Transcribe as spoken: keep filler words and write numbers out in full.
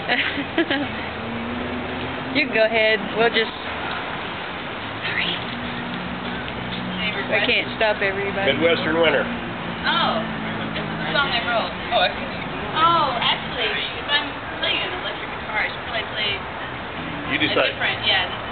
You can go ahead. We'll just... I can't stop everybody. Midwestern Winter. Oh, this is the song I wrote. Oh, I can Oh, actually, if I'm playing an electric guitar, I should probably play You a decide. different, yeah,